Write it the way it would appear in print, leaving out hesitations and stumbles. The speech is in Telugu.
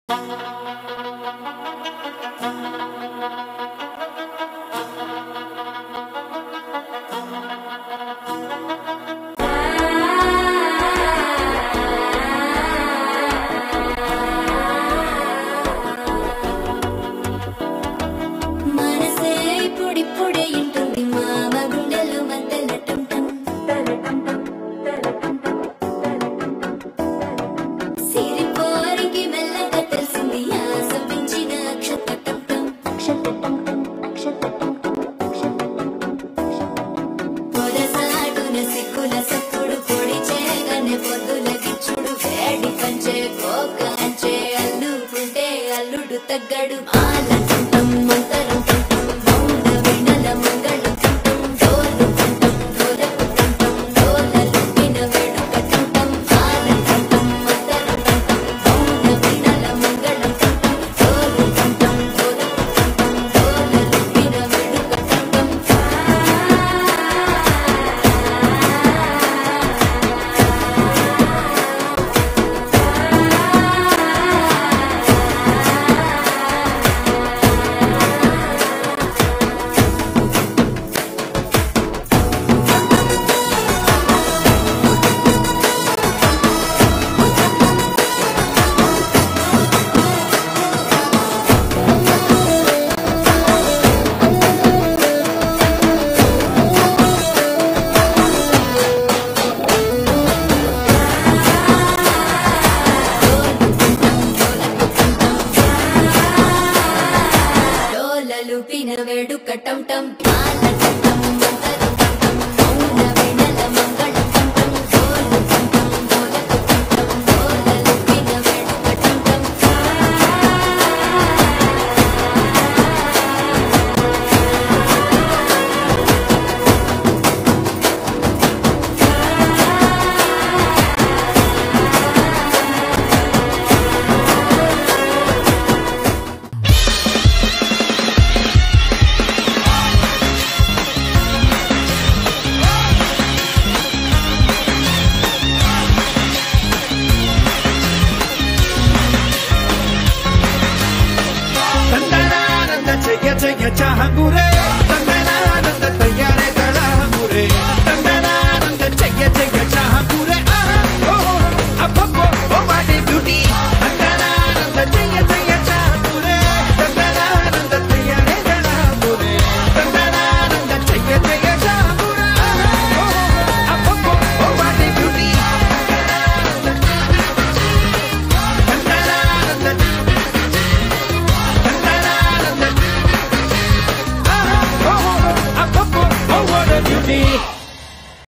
తగ్గడు ఆలంటం మంతరం కంటం మౌన వినల మంగళం కంటం డోలు కంటం డోలకు కంటం డోలలు విన వేడుక కంటం ఆలంటం మంతరం కంటం మౌన వినల మంగళం కంటం డోలు కంటం డోలకు కంటం డోలలు విన వేడుక కంటం లూపిన వేడుక టం టం ఆలంటం మంతరం కంటం మౌన వినల మంగళం కంటం డోలు కంటం డోలకు కంటం డోలలు విన వేడుక టం టం జయ జయ చాహంగురే